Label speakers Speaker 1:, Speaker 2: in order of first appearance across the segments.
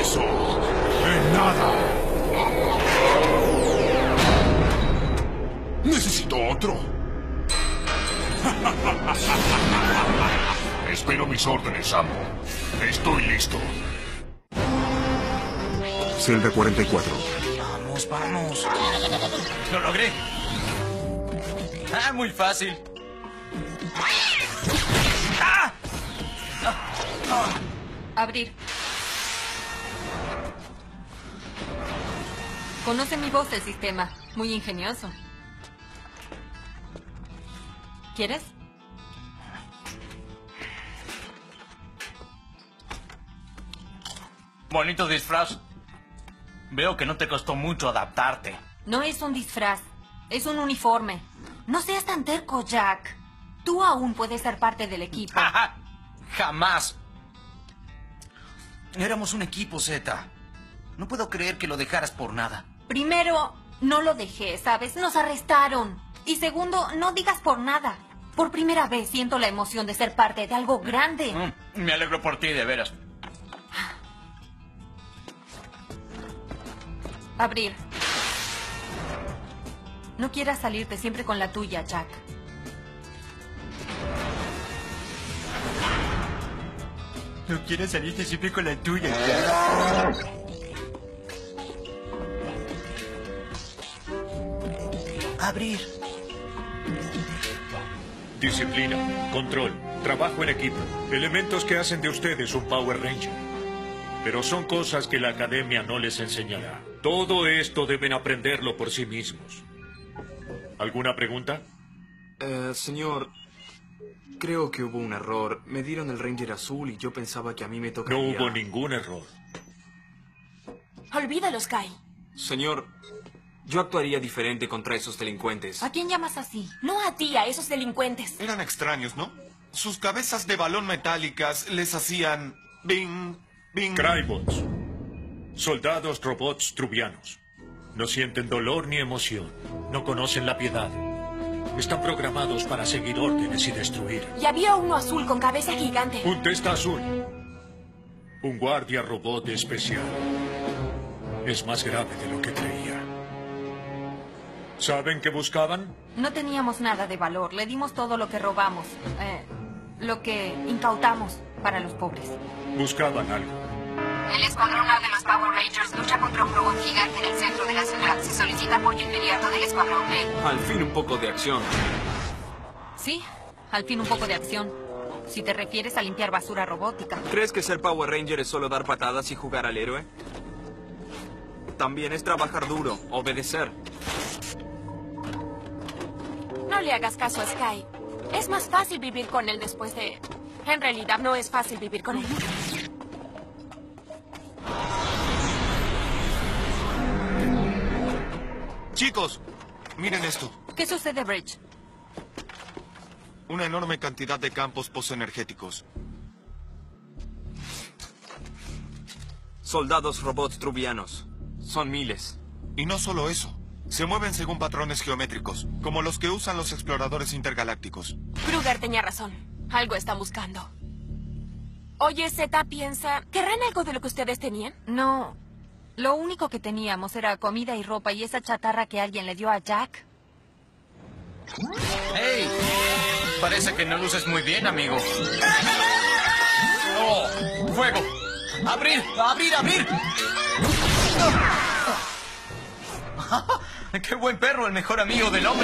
Speaker 1: eso de nada. Necesito otro. Espero mis órdenes, amo. Estoy listo.
Speaker 2: Celda 44.
Speaker 3: Vamos, vamos. Lo logré. Ah, muy fácil. ¡Ah!
Speaker 4: Abrir. Conoce mi voz del sistema. Muy ingenioso. ¿Quieres?
Speaker 3: Bonito disfraz. Veo que no te costó mucho adaptarte.
Speaker 4: No es un disfraz. Es un uniforme. No seas tan terco, Jack. Tú aún puedes ser parte del equipo.
Speaker 3: Jamás. Éramos un equipo, Z. No puedo creer que lo dejaras por nada.
Speaker 4: Primero, no lo dejé, ¿sabes? Nos arrestaron. Y segundo, no digas por nada. Por primera vez siento la emoción de ser parte de algo grande.
Speaker 3: Me alegro por ti, de veras.
Speaker 4: Abrir. No quieras salirte siempre con la tuya, Jack.
Speaker 3: No quieres salirte siempre con la tuya, Jack. Abrir.
Speaker 5: Disciplina, control, trabajo en equipo, elementos que hacen de ustedes un Power Ranger. Pero son cosas que la academia no les enseñará. Todo esto deben aprenderlo por sí mismos. ¿Alguna pregunta?
Speaker 6: Señor, creo que hubo un error. Me dieron el Ranger azul y yo pensaba que a mí me tocaría...
Speaker 5: No hubo ningún error.
Speaker 7: Olvídalo, Sky.
Speaker 6: Señor, yo actuaría diferente contra esos delincuentes.
Speaker 4: ¿A quién llamas así?
Speaker 7: No a ti, a esos delincuentes.
Speaker 8: Eran extraños, ¿no? Sus cabezas de balón metálicas les hacían... bing, bing...
Speaker 5: Crybots. Soldados robots trubianos. No sienten dolor ni emoción. No conocen la piedad. Están programados para seguir órdenes y destruir.
Speaker 7: Y había uno azul con cabeza gigante.
Speaker 5: Un testa azul. Un guardia robot especial. Es más grave de lo que creía. ¿Saben qué buscaban?
Speaker 4: No teníamos nada de valor. Le dimos todo lo que robamos. Lo que incautamos para los pobres.
Speaker 5: Buscaban algo.
Speaker 9: El escuadrón A de los Power Rangers lucha contra un robot gigante en el centro de la ciudad. Se solicita apoyo inmediato del escuadrón B.
Speaker 6: Al fin un poco de acción.
Speaker 4: Sí, al fin un poco de acción. Si te refieres a limpiar basura robótica.
Speaker 6: ¿Crees que ser Power Ranger es solo dar patadas y jugar al héroe? También es trabajar duro, obedecer.
Speaker 7: No le hagas caso a Sky. Es más fácil vivir con él después de... En realidad no es fácil vivir con él.
Speaker 8: Chicos, miren esto.
Speaker 4: ¿Qué sucede, Bridge?
Speaker 8: Una enorme cantidad de campos posenergéticos.
Speaker 6: Soldados robots trubianos. Son miles.
Speaker 8: Y no solo eso. Se mueven según patrones geométricos, como los que usan los exploradores intergalácticos.
Speaker 7: Kruger tenía razón. Algo están buscando. Oye, Z piensa... ¿Querrán algo de lo que ustedes tenían?
Speaker 4: No. Lo único que teníamos era comida y ropa y esa chatarra que alguien le dio a Jack.
Speaker 3: ¡Hey! Parece que no luces muy bien, amigo. ¡Oh! ¡Fuego! ¡Abrir! ¡Abrir! ¡Abrir! ¡Qué buen perro! El mejor amigo del hombre.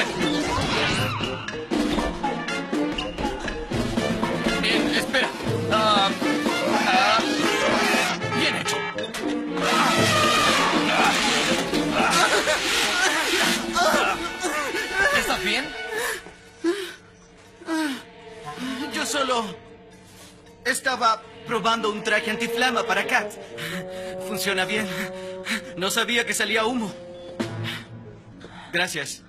Speaker 3: Bien, espera. Bien hecho. ¿Estás bien?
Speaker 10: Yo solo... estaba probando un traje antiflama para Kat. Funciona bien. No sabía que salía humo. Gracias.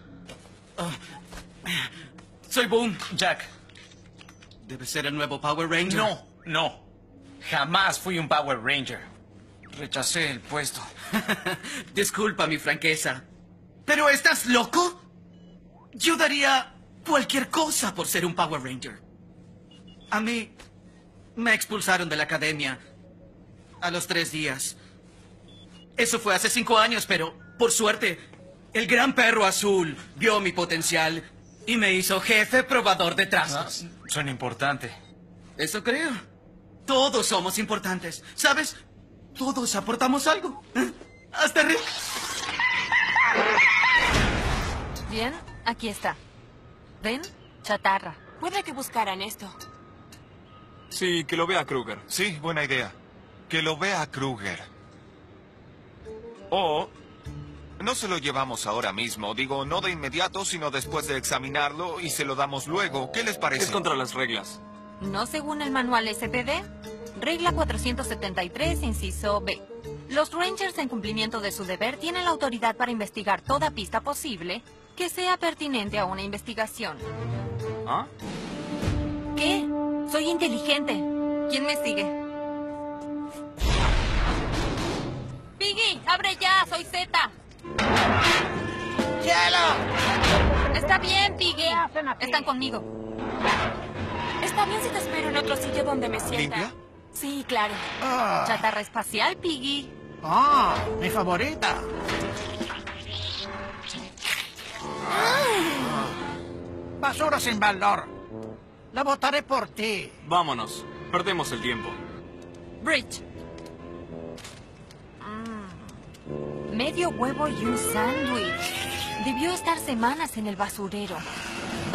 Speaker 10: Soy Boom.
Speaker 3: Jack.
Speaker 10: ¿Debe ser el nuevo Power Ranger?
Speaker 3: No, no. Jamás fui un Power Ranger. Rechacé el puesto.
Speaker 10: Disculpa mi franqueza. ¿Pero estás loco? Yo daría cualquier cosa por ser un Power Ranger. A mí me expulsaron de la academia a los 3 días. Eso fue hace 5 años, pero por suerte, el gran perro azul vio mi potencial y me hizo jefe probador de trazos.
Speaker 3: Suena importante.
Speaker 10: Eso creo. Todos somos importantes. ¿Sabes? Todos aportamos algo. Hasta Rick.
Speaker 4: Bien, aquí está. ¿Ven? Chatarra.
Speaker 7: Puede que buscaran esto.
Speaker 6: Sí, que lo vea Kruger.
Speaker 8: Sí, buena idea. Que lo vea Kruger.
Speaker 6: O
Speaker 8: No se lo llevamos ahora mismo. Digo, no de inmediato, sino después de examinarlo y se lo damos luego. ¿Qué les parece?
Speaker 6: es contra las reglas.
Speaker 4: No según el manual SPD. Regla 473, inciso B. Los Rangers, en cumplimiento de su deber, tienen la autoridad para investigar toda pista posible que sea pertinente a una investigación.
Speaker 6: ¿Ah?
Speaker 4: ¿Qué? Soy inteligente. ¿Quién me sigue? Piggy, abre ya, soy Zeta.
Speaker 11: ¡Cielo!
Speaker 4: Está bien, Piggy. Están conmigo.
Speaker 7: Está bien si te espero en otro sitio donde me sienta.
Speaker 8: ¿Limpia?
Speaker 7: Sí, claro.
Speaker 4: Chatarra espacial, Piggy.
Speaker 11: Mi favorita. Basura sin valor. La votaré por ti.
Speaker 6: Vámonos. Perdemos el tiempo.
Speaker 4: Bridge. Medio huevo y un sándwich. Debió estar semanas en el basurero.